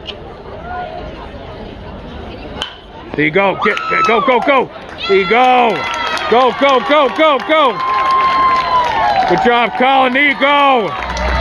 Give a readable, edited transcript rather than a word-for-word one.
There you go. Go, go, go. There you go. Go, go, go, go, go. Good job, Colin. There you go.